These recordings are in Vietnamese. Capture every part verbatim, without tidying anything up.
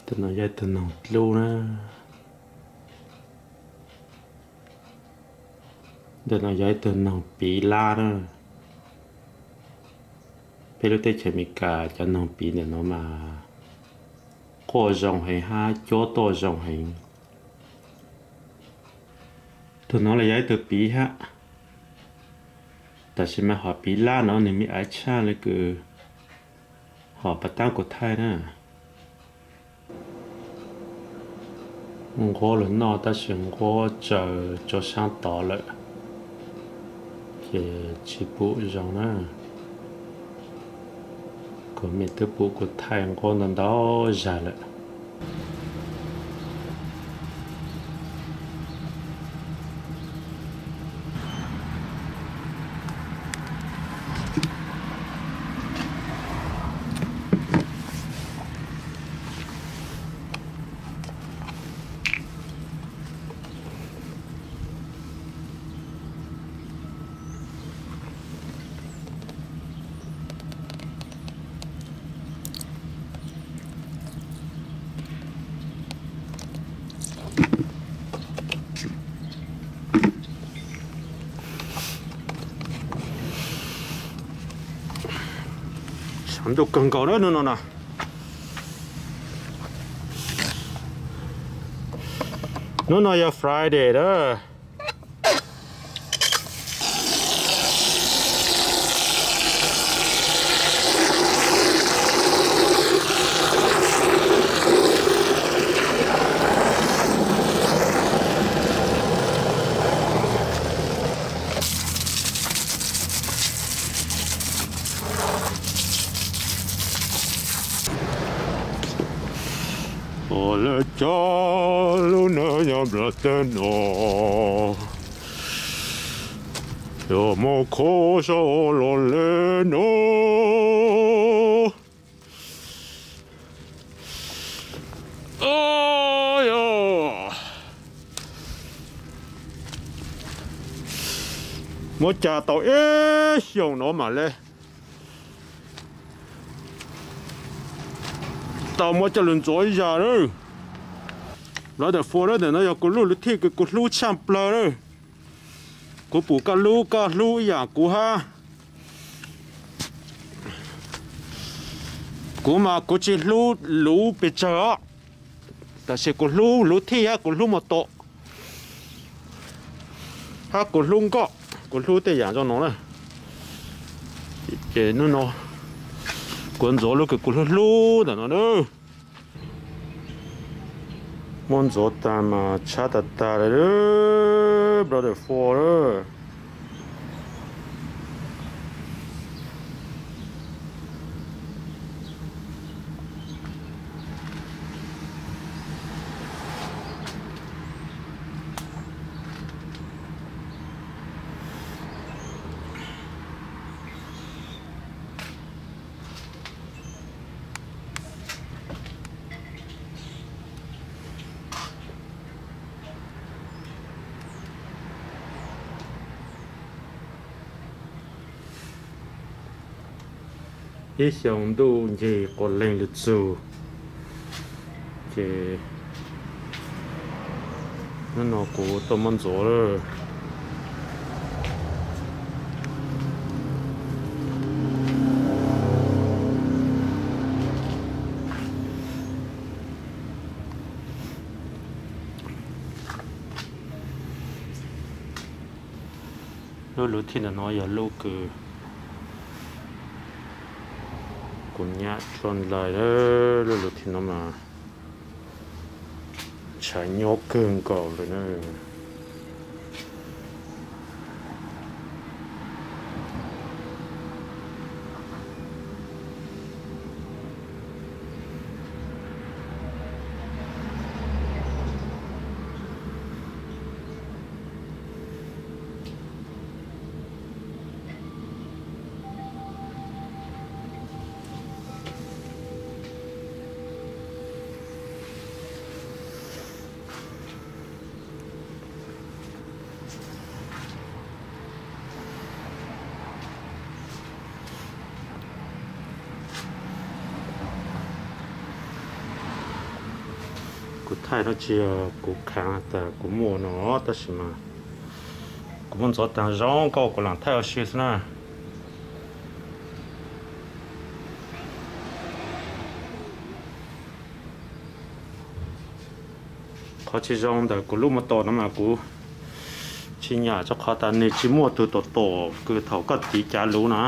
từ nó dây từ nó lâu nữa từ nó dây từ nó bị la nữa bây giờ tôi chỉ mình cả cho nó bị để nó mà có dòng hay ha chỗ to dòng hay từ nó là dây từ bị haแต่ใช่ไหมhọ bị la nó nênมีai chaเลยคือhọ bắt tăng của thai nữa我轮到但是我就就想到了也起步上呢可没得步过太我能到下了도 건강해 누나나 누나야 프라이데이다 Ole giallo ja blateno Jo mo cosa loleno Oh ja Mo cha tao ế xiong nó mà lê tao mới cho lần rồi giờ rồi, nó để phô đó để nó giờ có lú lú thì cái có lú chăm plơ rồi, có bù cá lú cá lú ya cú ha, cú mà có chỉ lú lú bị chở,แต่是có lú lú thì ha có lú một tổ, ha có lú có, có lú để养cho nó này, để nó nó quấn gió lúc cái cột lú đó nó nữa muốn gió ta mà chát ta ta đấy đó brother four đó一想到这个冷的走，这那那个都蛮做了。lúc lúc thì nó giờ lúc cứ cũng nhát tròn lại đó lúc lúc thì nó mà chạy nhóc cơn cầu rồi nữa cụ thay nó chỉ cụ kháng ta cụ mua nó ta xí mà cụ muốn cho tăng rong cao cụ làm thay ở xí nữa khó chỉ rong ta cụ lúc mà to nó mà cụ chỉ nhà cho khó ta nên chỉ mua từ tổ tổ cứ thầu cất tí trả lú nữa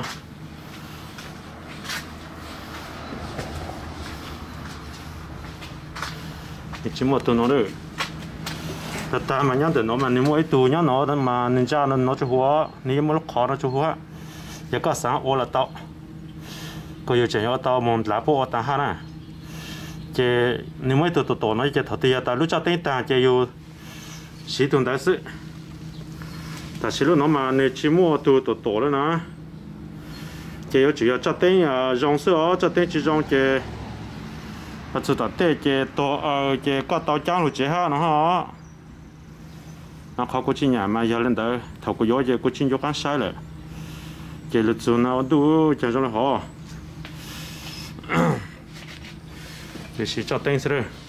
chỉ mua từ nó đượcแต่ตามันยังแต่nó mà nếu mua ít tu nhá nó mà nên cha nó nó cho hoa nếu mua lúc khó nó cho hoa giờ có sáng ô là tao có nhiều chuyện ở tao muốn làm bộ tao ha nè chế nếu mua từ tổ tổ nó chế thật thì tao lúc cho tên ta chế yêu sử dụng đại sự ta sử dụng nó mà nếu chỉ mua từ tổ tổ đó nè chế yêu chủ yếu cho tên rong sữa cho tên chỉ rong chế và chỉ đặt tên chế tổ chế có tao trang rồi chế ha nó ha nó khó có chi nhà mà giờ lên tới thầu có gió giờ có chi gió cán sai rồi giờ lịch sử nào đủ giờ cho nó họ giờ chỉ cho tên sẽ được